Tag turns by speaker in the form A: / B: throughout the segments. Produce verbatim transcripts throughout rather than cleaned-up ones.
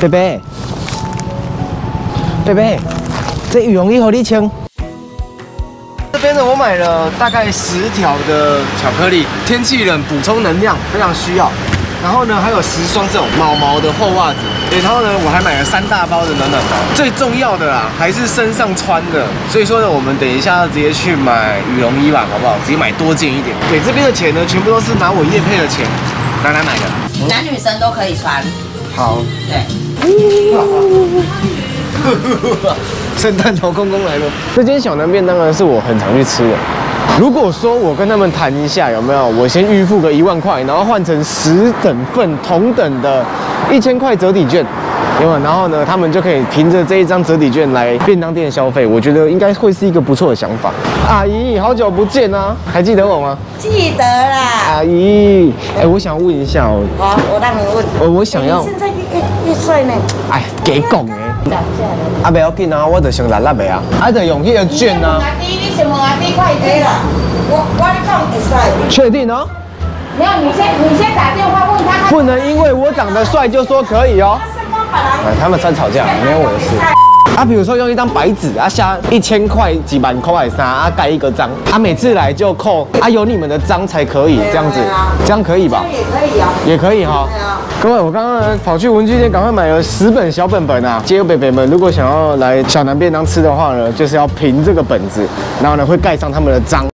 A: 贝贝，贝贝，这羽绒衣给你穿。这边呢，我买了大概十条的巧克力，天气冷补充能量非常需要。然后呢，还有十双这种毛毛的厚袜子。对，然后呢，我还买了三大包的暖暖包。最重要的啦，还是身上穿的。所以说呢，我们等一下要直接去买羽绒衣吧，好不好？直接买多件一点。对，这边的钱呢，全部都是拿我业配的钱拿来买的。
B: 男女生都可以穿。
A: 好。
B: 对。
A: 圣诞老公公来了。这间小南便当呢，是我很常去吃的。如果说我跟他们谈一下，有没有？我先预付个一万块，然后换成十等份同等的一千块折抵券，有没有？然后呢，他们就可以凭着这一张折抵券来便当店消费。我觉得应该会是一个不错的想法。阿姨，好久不见啊，还记得我吗？
B: 记得啦。
A: 阿姨，哎、欸，我想问一下哦。
B: 好，我让你问。
A: 我我想要。
B: 你现在越越帅呢。
A: 哎，给讲哎。啊，不要紧啊，我就先来拉呗啊，啊，就用迄个券啊。
B: 你什么啊？你快点啦！我我你讲会帅。
A: 确定哦？
B: 没有，你先你先打电话问他。
A: 不能因为我长得帅就说可以哦。哎，他们在吵架，没有我的事。啊，比如说用一张白纸啊，下一千块、几万块还是啥啊，盖一个章啊，每次来就扣啊，有你们的章才可以这样子，这样可以吧？
B: 也可以啊，
A: 也可以哈。各位，我刚刚呢跑去文具店，赶快买了十本小本本啊。街友北北们，如果想要来小南便当吃的话呢，就是要凭这个本子，然后呢会盖上他们的章。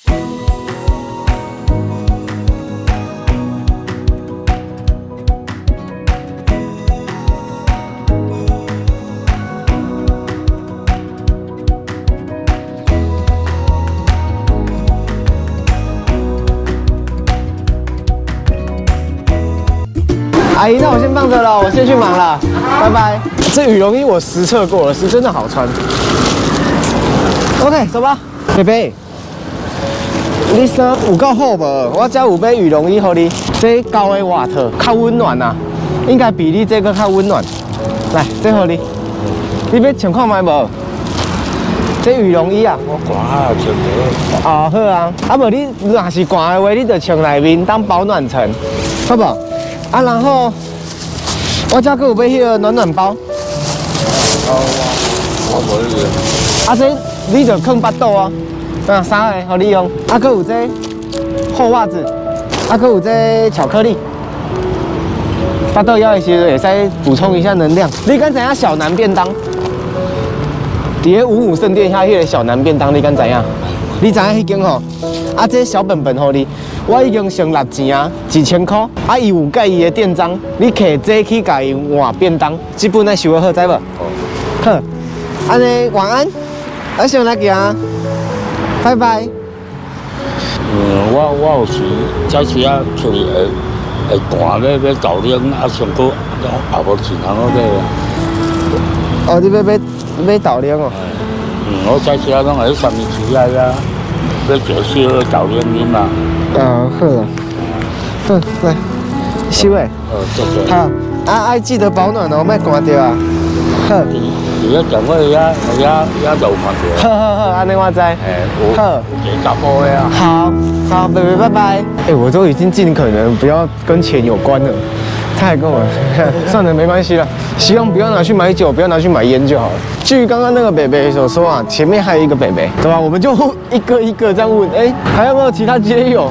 A: 阿姨，那我先放着了，我先去忙了，拜拜。这羽绒衣我实测过了，是真的好穿。OK， 走吧，贝贝。你衫有够好无？我这有买羽绒衣给你，这厚的外套较温暖啊，应该比你这个较温暖。来，这给你，你要穿看卖无？这羽绒衣啊，
C: 我寒啊穿
A: 得。哦，好啊，啊无你若是寒的话，你就穿内面当保暖层，好不好？啊，然后我这个有买迄个暖暖包。
C: 哦，我无迄个。
A: 啊，这你就放巴肚啊，啊，三个，互你用。啊，佮有这厚袜子，啊，佮有这巧克力。巴肚枵的时候会使补充一下能量。你敢知影小南便当？伫个五五圣殿遐迄个小南便当，你敢知影？你知影迄间吼？啊，这小本本互你。我已经省六钱啊，一千块。啊，伊有盖伊的店章，你摕这去甲伊换便当，这本来收得好，知无？好，安尼晚安，我先来行，拜拜。
C: 嗯，我我有时早时啊出去会会寒咧，要豆奶啊，上课也无钱通好买啊。
A: 哦，你要买买豆奶哦？
C: 嗯，我早时啊拢会三明治啊呀，要做小的豆奶啉啊。
A: 啊，好了，好来，收诶。
C: 哦，谢谢。
A: 好，啊爱记得保暖哦，莫寒着啊。好。
C: 你要讲我遐遐遐就嘛着。
A: 好好好，安尼我知。
C: 哎，好。几十包的啊。
A: 好，好，贝贝拜拜。哎，我都已经尽可能不要跟钱有关了。他还跟我，算了，没关系了。希望不要拿去买酒，不要拿去买烟就好了。据刚刚那个北北所说啊，前面还有一个北北，对吧？我们就一个一个这样问，哎，还有没有其他街友？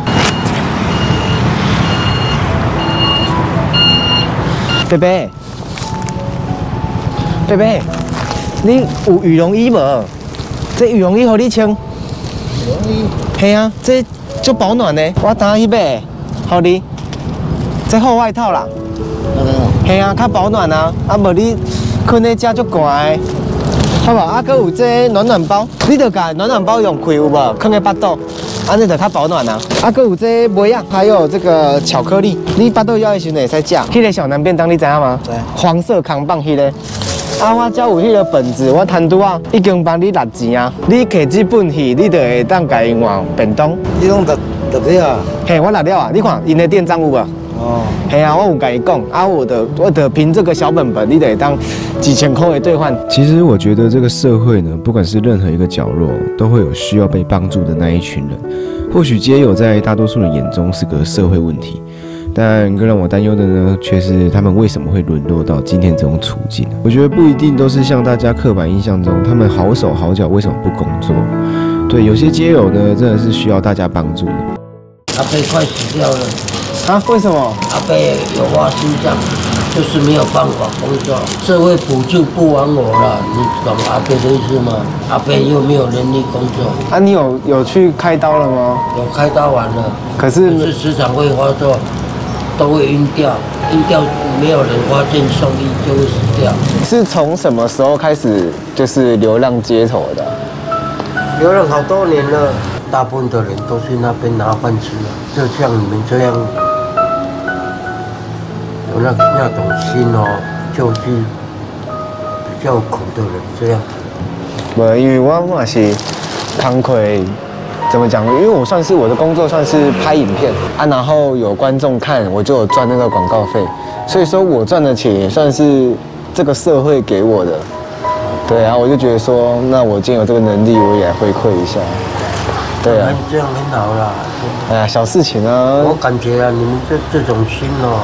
A: 北北，北北，你有羽绒衣无？这羽绒衣给你穿。羽绒衣？嘿啊，这足保暖的，我等下去买，给你。这厚外套啦。嘿啊，较保暖啊，啊无你困在遮足寒的，好无？啊，佮有这暖暖包，你着甲暖暖包用开有无？放在巴肚，安尼就较保暖啊。啊，佮有这梅啊，还有这个巧克力，你巴肚枵的时候会使食。迄个小南便当你知影吗？知。黄色扛棒迄个。啊，我遮有迄个本子，我摊拄啊，已经帮你六钱啊。你摕这本去，你就会当家因换便当。
D: 你讲六六了啊？
A: 嘿，我六了啊，你看因的店章有无？哦，嘿啊，我有跟你讲啊，我的我的凭这个小本本，你得当几千块的兑换。
E: 其实我觉得这个社会呢，不管是任何一个角落，都会有需要被帮助的那一群人。或许街友在大多数人眼中是个社会问题， 但更让我担忧的呢，却是他们为什么会沦落到今天这种处境？我觉得不一定都是像大家刻板印象中，他们好手好脚，为什么不工作？对，有些街友呢，真的是需要大家帮助的。
F: 阿伯快死掉了，
A: 啊？为什么？
F: 阿伯有挖心脏，就是没有办法工作，社会补助不完我了，你懂阿伯的意思吗？阿伯又没有能力工作。
A: 啊，你有有去开刀了吗？
F: 有开刀完了，
A: 可是
F: 可是时常会发作，都会晕掉，晕掉没有人发现送医就会死掉。
A: 是从什么时候开始就是流浪街头的？
F: 流浪好多年了，大部分的人都去那边拿饭吃了，就像你们这样有那那种心哦，就是比较苦的人这样。
A: 不，因为我嘛是康亏，怎么讲？因为我算是我的工作算是拍影片啊，然后有观众看，我就有赚那个广告费，所以说我赚的钱也算是这个社会给我的。对啊，我就觉得说，那我既然有这个能力，我也来回馈一下。对啊，
F: 这样很好啦。
A: 哎呀，小事情啊。
F: 我感觉啊，你们这这种心哦，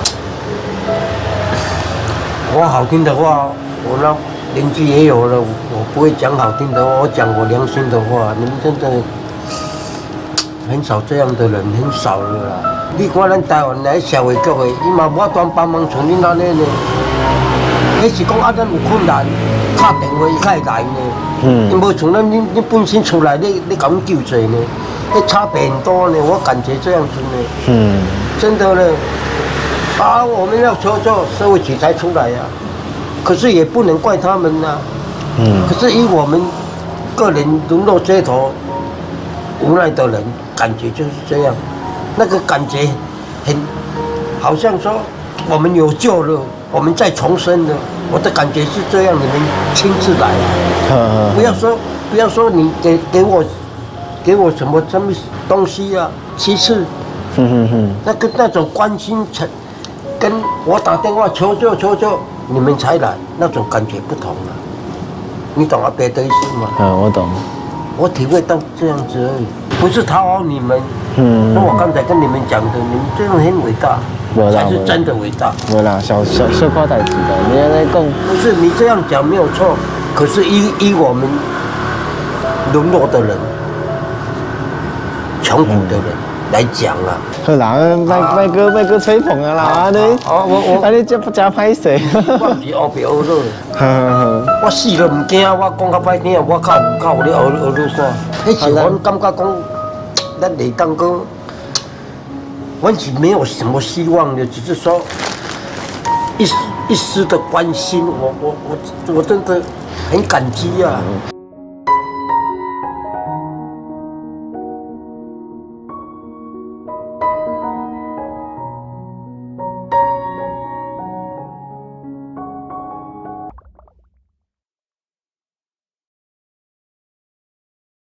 F: 我好听的话，我那年纪也有了，我不会讲好听的话，我讲我良心的话。你们真的很少这样的人，很少了啦。你看咱台湾来社会局的，伊嘛无端帮忙像恁安尼呢。迄是讲啊，咱有困难，打电话伊才会来呢。嗯。因无像咱你你本身出来，你你甲阮救济呢，迄差别很多呢。我感觉这样子呢。嗯。真的呢。啊，我们要求救社会局才出来呀、啊，可是也不能怪他们呐、啊。嗯。可是以我们个人沦落街头、无奈的人，感觉就是这样，那个感觉很，好像说我们有救了。我们再重生的，我的感觉是这样，你们亲自来啊！不要说，不要说你给给我，给我什么什么东西啊？其次，那个那种关心，跟我打电话求救求救，你们才来，那种感觉不同了、啊。你懂阿伯的意思吗？
A: 嗯，我懂。
F: 我体会到这样子而已，不是讨好你们。嗯。那我刚才跟你们讲的，你们这样很伟大。才是真的伟大。
A: 没啦，小小小夸代志的，你在讲。
F: 不是你这样讲没有错，可是依依我们沦落的人、穷苦的人来讲啊。
A: 好啦，卖卖哥卖哥吹捧啊啦，你。
F: 哦，我我。
A: 啊，你这不加歹势。
F: 我是后边学了。我死了唔惊，我讲较歹听，我靠靠有咧学学了啥？迄时我感觉讲，咱嚟当讲。完全没有什么希望的，只是说一丝一丝的关心，我我我我真的很感激啊！